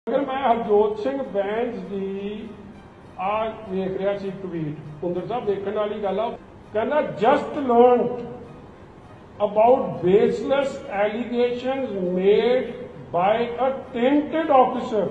अगर मैं हरजोत सिंह बैंस की आ देख रहा सी ट्वीट कुंदर साहब देखने वाली गल आ कहना just learn about baseless allegations made by a tainted officer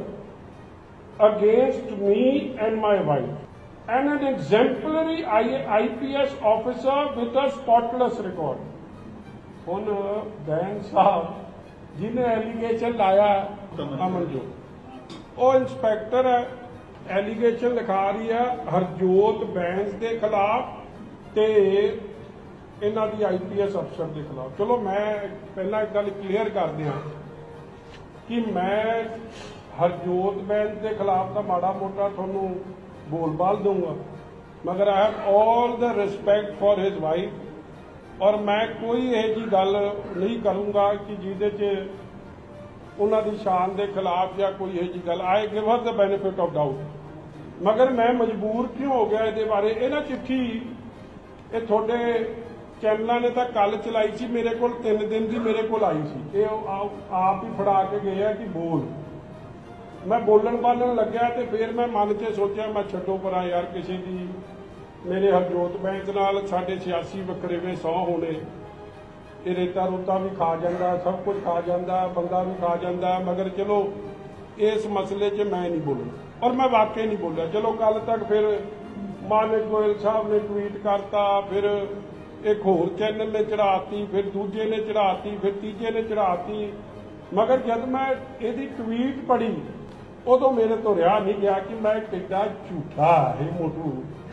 against me and my wife and an exemplary IPS officer with a spotless record. हुण बैंस साहब जिन्हें एलिगेशन लाया अमनजोत ਉਹ इंस्पैक्टर है एलीगेशन लिखा रही है हरजोत बैंस के खिलाफ ते इन्हां दी IPS अफसर के खिलाफ। चलो मैं पहला एक गल क्लीयर कर दिया कि मैं हरजोत बैंस के खिलाफ तो माड़ा मोटा तुहानूं बोल बाल दूंगा, मगर I have all the respect for his wife और मैं कोई यह जी गल नहीं करूँगा कि जिहदे च उन्होंने शान के खिलाफ या कोई यही गल I give her the benefit of doubt. मगर मैं मजबूर क्यों हो गया ये बारे ये ना चिट्ठी ये थोड़े चैनलों ने तो कल चलाई सी, मेरे को 3 दिन की मेरे को आई सी, ये आप ही फड़ा के गए हैं कि बोल। मैं बोलन बालन लग्या तो फिर मैं मन च सोचा मैं छड्डो परा यार किसी की मेरे हरजोत बैंक नाल साढ़े 86 वखरेवे 100 होने, ये रेता रूता भी खा जाता, सब कुछ खा जाता, बंदा भी खा जाता, मगर चलो इस मसले च मैं नहीं बोलना और मैं वाकई नहीं बोलिया। चलो कल तक फिर मानिक गोयल साहब ने ट्वीट करता, फिर एक होर चैनल ने चढ़ाती, फिर दूजे ने चढ़ाती, फिर तीजे ने चढ़ाती, मगर जब मैं ये ट्वीट पढ़ी उदों मेरे तो रहा नहीं गया कि मैं कितना झूठा है मोटू।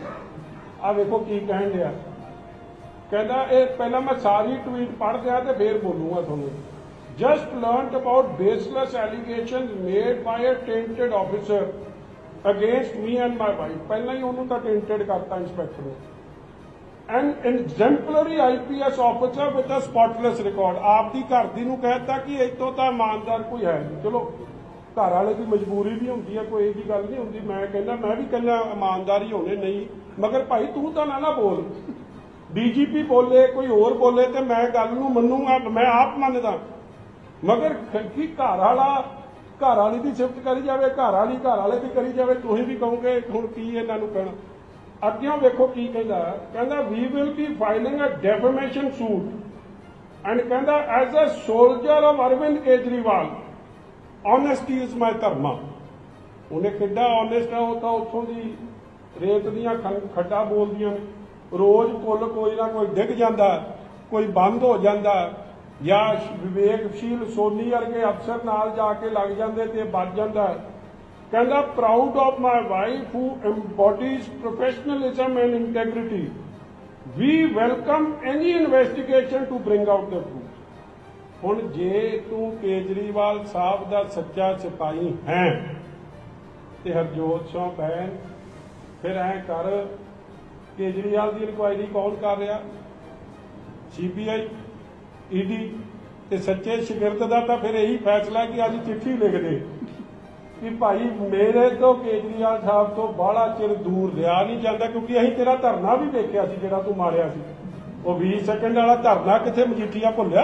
आ देखो की कहन दिया, कहना ये पहला मैं सारी ट्वीट पढ़ दिया तो फिर बोलूँगा थोड़ा। Just learned about baseless allegation made by a tainted officer against me and my wife. पहला ही उन्होंने तो टेंटेड करता इंस्पैक्टर ने। And exemplary IPS officer with a spotless record. आपकी घर दी नूं कहता कि इतों तो ईमानदार कोई है नहीं। चलो घर वाले की मजबूरी भी होंगी है, कोई यही गल नहीं होंगी। मैं कहना मैं भी कहना ईमानदार ही होने नहीं, मगर भाई तू तो ना बोल। DGP बोले कोई होर बोले तो मैं गल नूं मन्नूंगा, मैं आप मनदा, मगर कि घर वाली की सिफत करी जाए, घर वाली घर वाले की करी जाए, तुसीं भी कहोगे हुण की इन्हां नूं कहना। अग्गों वेखो की कहंदा we will be filing a defamation suit and कहंदा as a soldier of Arvind Kejriwal honesty is my dharma. उन्हें किड्डा ऑनेस्ट है, वो तो उत्थों दी रेत दियां खड्डा बोलदियां ने, रोज पुल कोई ना कोई डिग जाता, कोई बंद हो जाता, या विवेकशील सोनी वर्गे अफसर नाल जाके लग जाते तो बच जाता। कहता proud of my wife who embodies professionalism and integrity we welcome any investigation to bring out the truth. हुण जे तू केजरीवाल साहब का सच्चा सिपाही है तो हरजोत सिंह बैन फिर ऐ कर केजरीवाल की इंक्वायरी कौन कर रहा? CBI ED ते सच्चे शिगिरद का तो फिर यही फैसला कि अज चिट्ठी लिख दे कि भाई मेरे तो केजरीवाल साहब तो बड़ा चिर दूर लिया नहीं जाता, क्योंकि असीं तेरा धरना भी देखिया सी जिहड़ा तू मारिया सी, वो 20 सेकंड वाला धरना कित्थे मजीठिया भुलिया।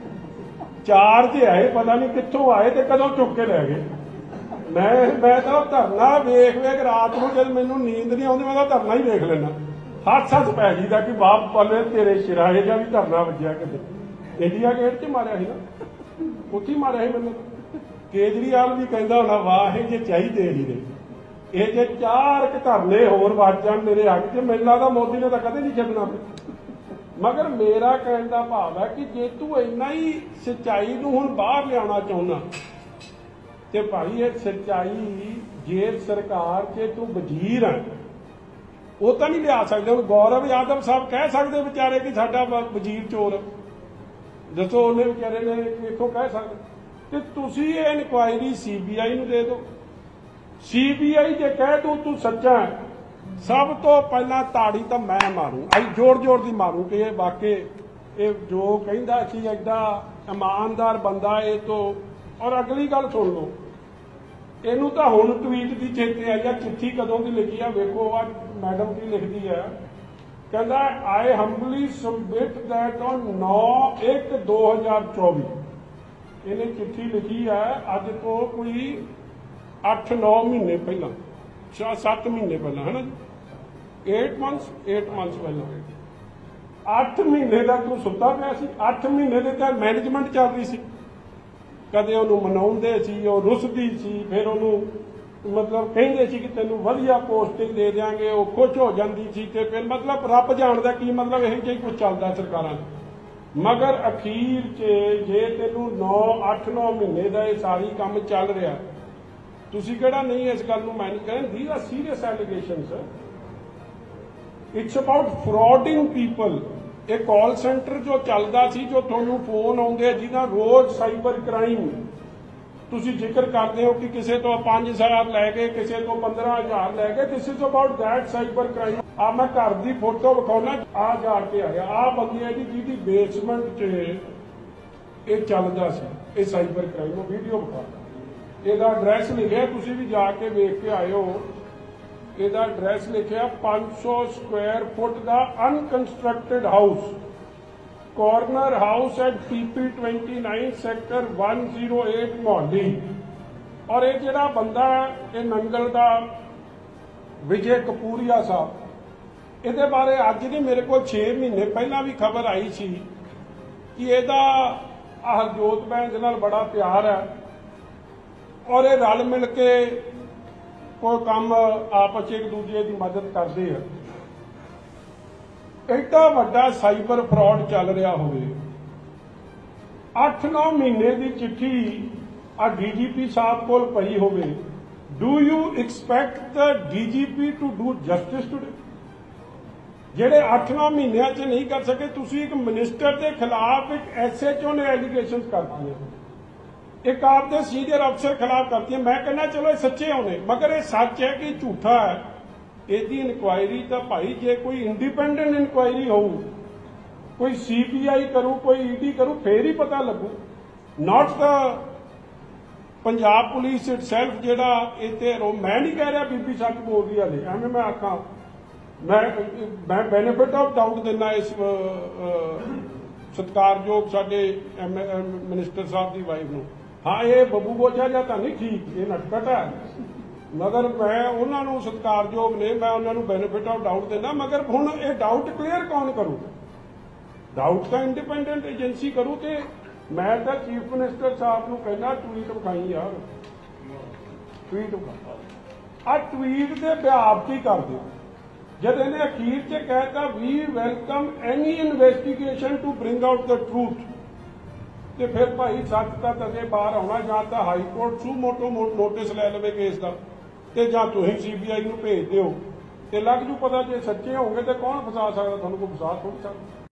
4 जे आए पता नहीं कित्थों आए तो कदों चुक के लै गए। मैं तो धरना वेख रात को जब मैनूं नींद नहीं आउंदी मैं तो धरना ही वेख लेना। हस पै जीदा कि बाप पले तेरे शिराए का भी धरना वजया कि इंडिया गेट च मारिया ना, उत्थे मारिया ही मैंने। केजरीवाल भी कहता होना वाह जे चाहिए ही ने, ये जे 4 धरने होर वज जाण मेरे हक च, मैनूं लगदा मोदी ने तो कदे नहीं छड्डना। मगर मेरा कहण दा भाव है कि जे तू इन्ना ही सच्चाई नूं हुण बाहर लियाउणा चाहुंदा ते भाई ये सच्चाई जे सरकार च तू वजीर है वो तो नहीं लिया सकते। हम गौरव यादव साहब कह सकते बेचारे कि साडा वजीर चोर, दसो उन्हें बेचारे ने देखो कह सकते। तुसी ये इंक्वायरी CBI नूं दे दो। CBI जे कह दू तू सच्चा है, सब तो पहला ताड़ी तो मैं मारूं, आई जोर जोर की मारूं कि वाकई ये जो कहंदा सी एडा ईमानदार बंदा है तो। और अगली गल सुन लो, इनू तो हुण ट्वीट की चेते आई है, चिट्ठी कदों की लिखी है वेखो, मैडम की लिखती है, कहता I humbly submit that on 9/1/2024 इन्हें चिट्ठी लिखी है अज तो कोई 8-9 ਮਹੀਨੇ ਪਹਿਲਾਂ 7 ਮਹੀਨੇ ਪਹਿਲਾਂ ਹੈ ਨਾ ਜੀ 8 months ਪਹਿਲਾਂ 8 ਮਹੀਨੇ ਦਾ ਤੂੰ ਸੁੱਤਾ ਪਿਆ ਸੀ 8 ਮਹੀਨੇ ਦੇ ਤਾਂ ਮੈਨੇਜਮੈਂਟ ਚੱਲ ਰਹੀ ਸੀ ਕਦੇ ਉਹਨੂੰ ਮਨਾਉਂਦੇ ਸੀ ਉਹ ਰੁੱਸਦੀ ਸੀ ਫਿਰ ਉਹਨੂੰ ਮਤਲਬ ਕਹਿੰਦੇ ਸੀ ਕਿ ਤੈਨੂੰ ਵਧੀਆ ਪੋਸਟਿੰਗ ਦੇ ਦਿਆਂਗੇ ਉਹ ਖੁਸ਼ ਹੋ ਜਾਂਦੀ ਸੀ ਤੇ ਫਿਰ ਮਤਲਬ ਰੱਬ ਜਾਣਦਾ ਕੀ ਮਤਲਬ ਇਹ ਜਿਹੀ ਕੁਝ ਚੱਲਦਾ ਸਰਕਾਰਾਂ 'ਚ ਮਗਰ ਅਖੀਰ 'ਚ ਜੇ ਤੈਨੂੰ 8-9 ਮਹੀਨੇ ਦਾ ਇਹ ਸਾਰੀ ਕੰਮ ਚੱਲ ਰਿਹਾ ਤੁਸੀਂ ਕਿਹੜਾ ਨਹੀਂ ਇਸ ਗੱਲ ਨੂੰ ਮੈਨ ਕਰਨ these are serious allegations it's about frauding people ਇਹ ਕਾਲ ਸੈਂਟਰ ਜੋ ਚੱਲਦਾ ਸੀ ਜੋ ਤੁਹਾਨੂੰ ਫੋਨ ਆਉਂਦੇ ਜਿਹਦਾ ਰੋਜ਼ ਸਾਈਬਰ ਕ੍ਰਾਈਮ ਤੁਸੀਂ ਜ਼ਿਕਰ ਕਰਦੇ ਹੋ ਕਿ ਕਿਸੇ ਤੋਂ 5,000 ਲੈ ਕੇ ਕਿਸੇ ਤੋਂ 15,000 ਲੈ ਕੇ this is about that cyber crime ਆ ਮੈਂ ਘਰ ਦੀ ਫੋਟੋ ਵਿਖਾਉਣਾ ਆ ਜਾ ਕੇ ਆਇਆ ਆ ਬੰਦੇ ਆ ਜੀ ਜਿਹਦੀ ਬੇਸਮੈਂਟ 'ਚ ਇਹ ਚੱਲਦਾ ਸੀ ਇਹ ਸਾਈਬਰ ਕ੍ਰਾਈਮ ਉਹ ਵੀਡੀਓ ਵਿਖਾ ਇਹਦਾ ਐਡਰੈਸ ਲਿਖਿਆ ਤੁਸੀਂ ਵੀ ਜਾ ਕੇ ਵੇਖ ਕੇ ਆਇਓ ਇਹਦਾ ਐਡਰੈਸ ਲਿਖਿਆ 500 ਸਕੁਆਇਰ ਫੁੱਟ ਦਾ unconstructed house corner house at PP 29 sector 108 Mohali ਔਰ ਇਹ ਜਿਹੜਾ ਬੰਦਾ ਇਹ ਨੰਗਲ ਦਾ ਵਿਜੇ ਕਪੂਰੀਆ ਸਾਹਿਬ ਇਹਦੇ ਬਾਰੇ ਅੱਜ ਨਹੀਂ ਮੇਰੇ ਕੋਲ 6 ਮਹੀਨੇ ਪਹਿਲਾਂ ਵੀ ਖਬਰ ਆਈ ਸੀ ਕਿ ਇਹਦਾ ਹਰਜੋਤ ਬੈਂਸ ਨਾਲ ਬੜਾ ਪਿਆਰ ਹੈ ਔਰ ਇਹ ਰਲ ਮਿਲ ਕੇ ਕੋਈ ਕੰਮ ਆਪਸ 'ਚ ਇੱਕ ਦੂਜੇ ਦੀ ਮਦਦ ਕਰਦੇ ਆ ਐਡਾ ਵੱਡਾ ਸਾਈਬਰ ਫਰਾਡ ਚੱਲ ਰਿਹਾ ਹੋਵੇ 8-9 ਮਹੀਨੇ ਦੀ ਚਿੱਠੀ ਆ DGP ਸਾਹਿਬ ਕੋਲ ਪਈ ਹੋਵੇ do you expect the DGP to do justice today ਜਿਹੜੇ 8-9 ਮਹੀਨਿਆਂ 'ਚ ਨਹੀਂ ਕਰ ਸਕੇ ਤੁਸੀਂ ਇੱਕ ਮਿਨਿਸਟਰ ਦੇ ਖਿਲਾਫ ਇੱਕ SHO ਨੇ ਐਲੀਗੇਸ਼ਨਸ ਕਰਤੀਆਂ ਇੱਕ ਆਪਦੇ ਸੀਨੀਅਰ ਅਫਸਰ ਖਿਲਾਫ ਕਰਤੀਆਂ ਮੈਂ ਕਹਿੰਦਾ ਚਲੋ ਇਹ ਸੱਚੇ ਹੋਣੇ ਮਗਰ ਇਹ ਸੱਚ ਹੈ ਕਿ ਝੂਠਾ ਹੈ ਇਹਦੀ ਇਨਕੁਆਇਰੀ ਤਾਂ ਭਾਈ ਜੇ ਕੋਈ ਇੰਡੀਪੈਂਡੈਂਟ ਇਨਕੁਆਇਰੀ ਹੋਊ ਕੋਈ CBI ਕਰੂ ਕੋਈ ED ਕਰੂ ਫੇਰ ਹੀ ਪਤਾ ਲੱਗੂ not the Punjab police itself ਜਿਹੜਾ ਇੱਥੇ ਮੈਂ ਨਹੀਂ ਕਹਿ ਰਿਹਾ ਬੀਬੀ ਸੱਚ ਬੋਲਦੀ ਹਾਲੇ ਐਵੇਂ ਮੈਂ ਆਖਾਂ ਮੈਂ ਬੈਨੀਫਿਟ ਆਫ ਡਾਊਟ ਦਿੰਦਾ ਇਸ ਸਤਿਕਾਰਯੋਗ ਸਾਡੇ ਮਿਨਿਸਟਰ ਸਾਹਿਬ ਦੀ ਵਾਈਫ ਨੂੰ ਹਾਂ ਇਹ ਬੱਬੂ ਗੋਚਾ ਜਾਂ ਤਾਂ ਨਹੀਂ ਠੀਕ ਇਹ ਨਟਕਟ ਹੈ ਮਗਰ ਮੈਂ ਉਹਨਾਂ ਨੂੰ ਸਤਿਕਾਰਯੋਗ ਨੇ ਮੈਂ ਉਹਨਾਂ ਨੂੰ ਬੈਨੀਫਿਟ ਆਫ ਡਾਊਟ ਦਿੰਦਾ ਮਗਰ ਹੁਣ ਇਹ ਡਾਊਟ ਕਲੀਅਰ ਕੌਣ ਕਰੂ ਡਾਊਟ ਤਾਂ ਇੰਡੀਪੈਂਡੈਂਟ ਏਜੰਸੀ ਕਰੂ ਤੇ ਮੈਂ ਤਾਂ ਚੀਫ ਮਿਨਿਸਟਰ ਸਾਹਿਬ ਨੂੰ ਕਹਿੰਦਾ ਟਵੀਟ ਵਿਖਾਈ ਯਾਰ ਟਵੀਟ ਵਿਖਾ ਆ ਟਵੀਟ ਦੇ ਬਿਆਪਤੀ ਕਰ ਦਿਓ ਜਦ ਇਹਨੇ ਅਖੀਰ 'ਚ ਕਹਿਤਾ we welcome any investigation to bring out the truth ਤੇ ਫਿਰ ਭਾਈ ਸੱਚ ਤਾਂ ਅੱਗੇ ਬਾਹਰ ਆਉਣਾ ਜਾਂ ਤਾਂ high court suo motu notice ਲੈ ਲਵੇ ਕੇਸ ਦਾ ਤੇ ਜਾਂ ਤੁਸੀਂ CBI ਨੂੰ ਭੇਜ ਦਿਓ ਤੇ ਲੱਗ ਜੂ ਪਤਾ ਜੇ ਸੱਚੇ ਹੋਣਗੇ ਤੇ ਕੌਣ ਫਸਾ ਸਕਦਾ ਤੁਹਾਨੂੰ ਕੋਈ ਫਸਾ ਥੋੜੀ ਸਕਦਾ